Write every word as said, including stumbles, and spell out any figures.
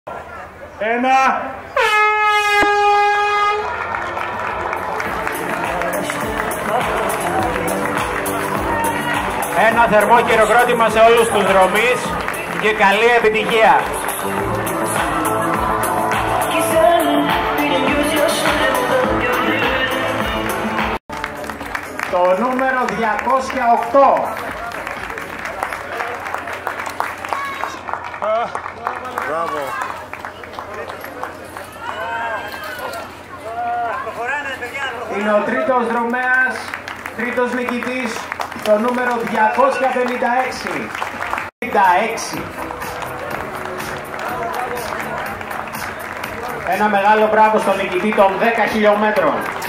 Ένα. Ένα θερμό χειροκρότημα σε όλους τους δρομείς και καλή επιτυχία. Το νούμερο διακόσια οκτώ. Μπράβο. Είναι ο τρίτος δρομέας, τρίτος νικητής, το νούμερο διακόσια πενήντα έξι. πενήντα έξι. Ένα μεγάλο μπράβο στον νικητή των δέκα χιλιόμετρων.